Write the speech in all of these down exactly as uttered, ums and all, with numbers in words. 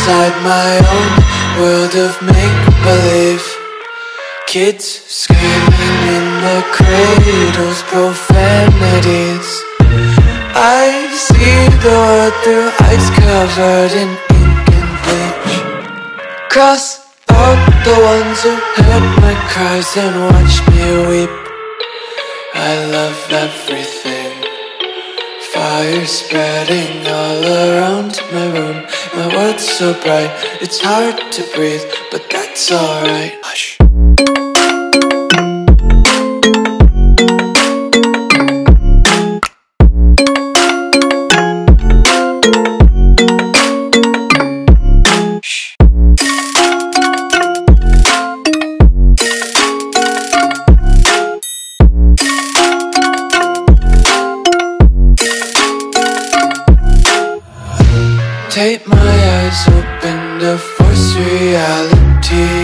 inside my own world of make-believe. Kids screaming in their cradles, profanities. I see the world through eyes covered in ink and bleach. Cross out the ones who heard my cries and watched me weep. I love everything. Fire spreading all around my room. My world's so bright, it's hard to breathe, but that's alright. Hush. Take my eyes open to force reality.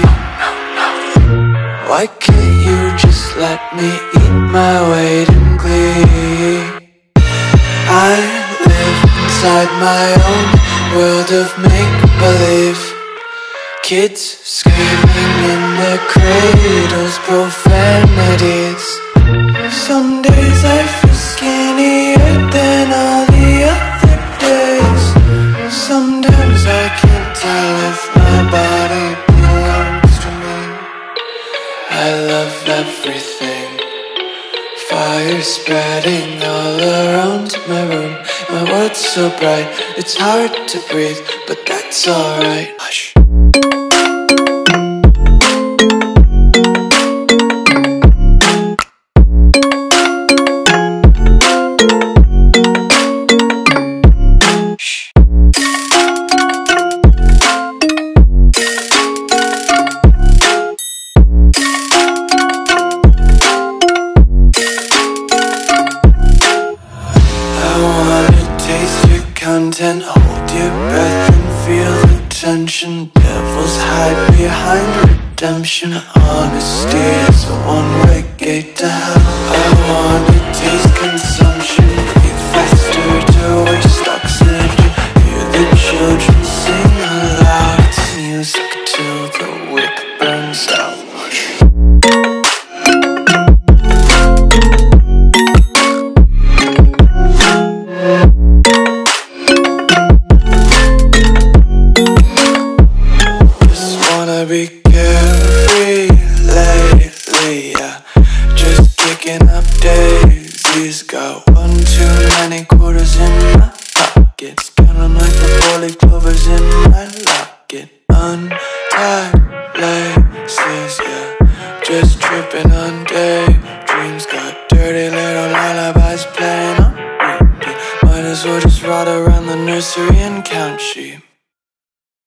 Why can't you just let me eat my weight in glee? I live inside my own world of make-believe. Kids screaming in their cradles, profanities. Some days I feel skinnier than all the other days. Sometimes I can't tell if my body belongs to me. I love everything. Fire spreading all around my room. My world's so bright, it's hard to breathe, but that's alright. Hush. Content, hold your breath and feel the tension. Devils hide behind redemption. Honesty is a one-way gate to hell. I wanna taste consumption, breathe faster to waste oxygen. Hear the children sing aloud. It's music till the wick burns out. Be carefree lately, yeah. Just kicking up daisies. Got one too many quarters in my pockets. Counting like the four-leaf clovers in my locket. Untied laces, yeah. Just tripping on daydreams. Got dirty little lullabies playing on repeat. Might as well just ride around the nursery and count sheep.